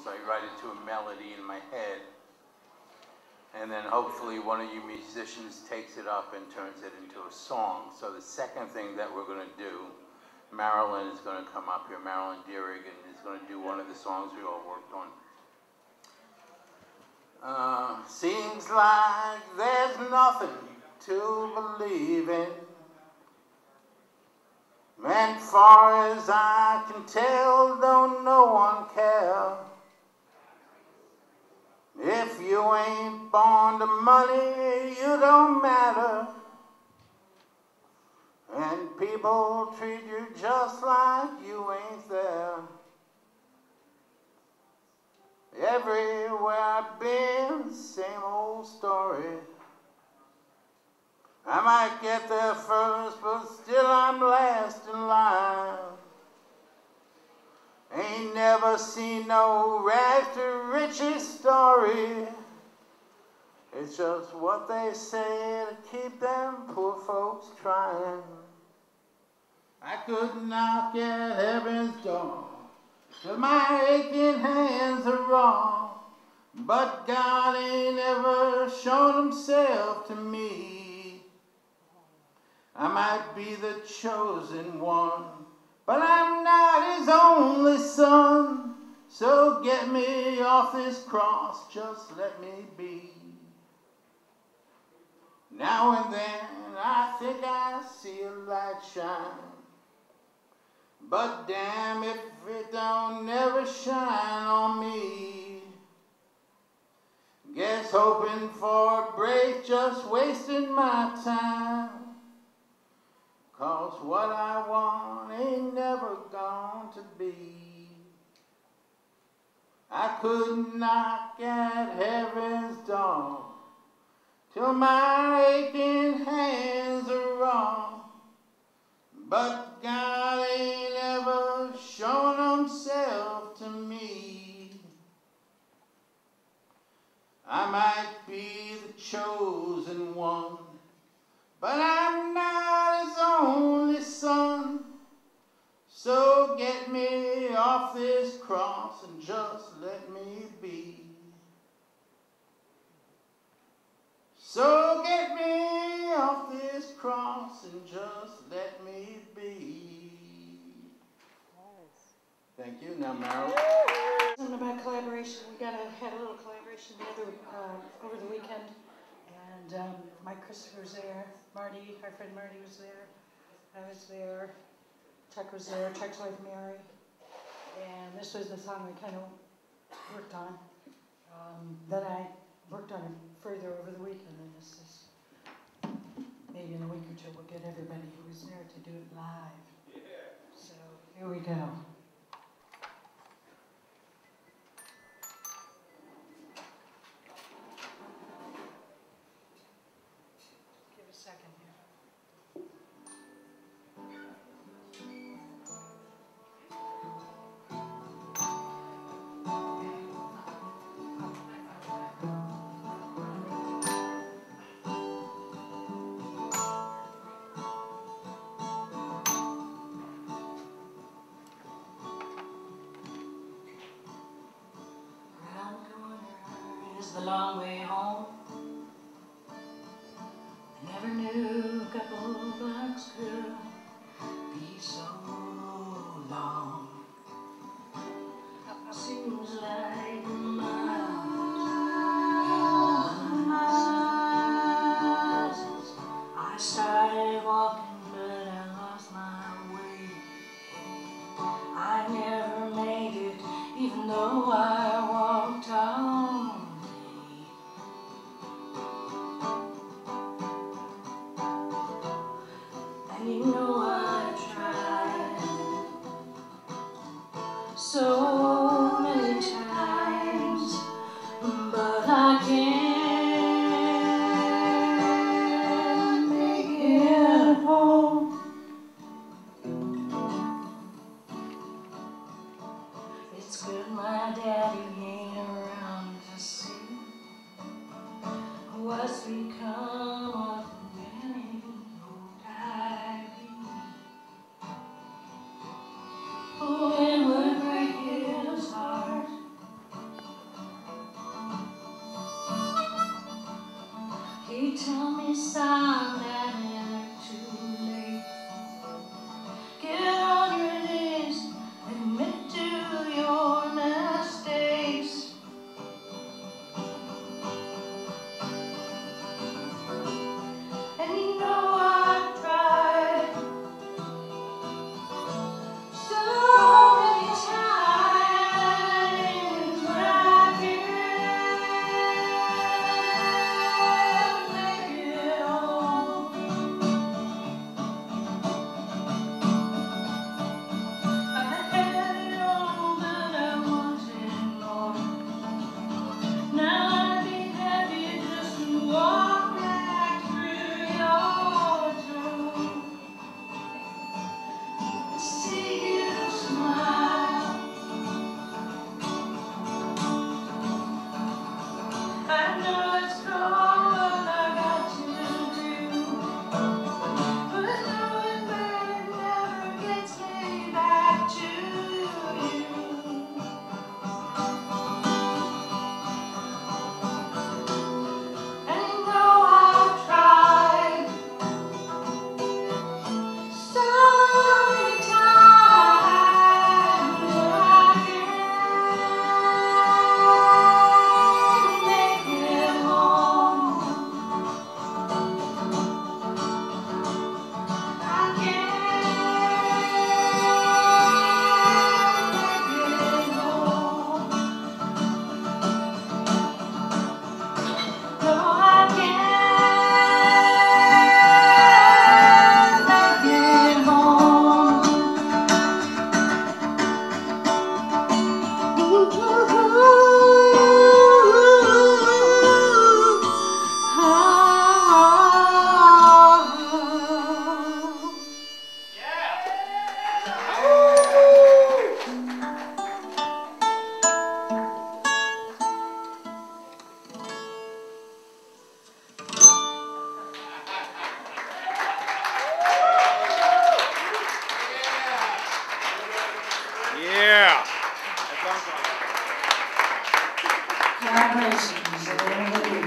So I write it to a melody in my head. And then hopefully one of you musicians takes it up and turns it into a song. So the second thing that we're going to do, Marilyn is going to come up here, Marilyn Dirrig, and is going to do one of the songs we all worked on. Seems like there's nothing to believe in, and far as I can tell, don't no one care. If you ain't born to money, you don't matter. And people treat you just like you ain't there. Everywhere I've been, same old story. I might get there first, but still I'm last in line. Ain't never seen no rags to riches story. It's just what they say to keep them poor folks trying. I could knock at heaven's door till my aching hands are raw, but God ain't ever shown himself to me. I might be the chosen one, but I'm not his only son. So get me off this cross, just let me be. Now and then I think I see a light shine, but damn if it don't never shine on me. Guess hoping for a break, just wasting my time. 'Cause what I want ain't never going to be. I could knock at heaven's door till my aching hands are raw, but God ain't ever shown himself to me. I might be the chosen one, but I'm not his only son. So get me off this cross and just let me be. So get me off this cross and just let me be. Thank you. Now, Marilyn. Something about collaboration. We had a little collaboration together over the weekend, and Mike Christopher was there. Marty, our friend Marty was there. I was there. Chuck was there. Chuck's wife Mary, and this was the song we kind of worked on. Then I worked on it further over the weekend, and this is maybe in a week or two we'll get everybody who was there to do it live. Yeah. So here we go. Give a second here. The long way home. I never knew a couple blocks could be so long. Seems like miles and miles. I started walking, but I lost my way. I never made it, even though I walked on. You know I tried so many times, but I can't make it home. It's good my daddy ain't around to see what's become of many. It would break his heart tell me, son, that it ain't too late. Get on your knees, admit to your mistakes. And you know I've tried so many times, but I can't make it home. I had it all, but I wanted more. Now I'd be happy just to walk back through your door, see you smile. I know it's cold what I got to do, but knowing that it never gets me back to you. And you know I've tried so many times, but I can't make it home. I can't make it home. No, I can't make it home. Yeah. Collaborations.